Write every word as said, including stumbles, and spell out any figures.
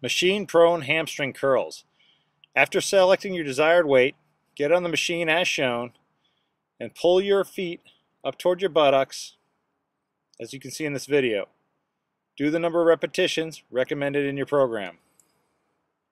Machine-prone hamstring curls. After selecting your desired weight, get on the machine as shown and pull your feet up toward your buttocks, as you can see in this video. Do the number of repetitions recommended in your program.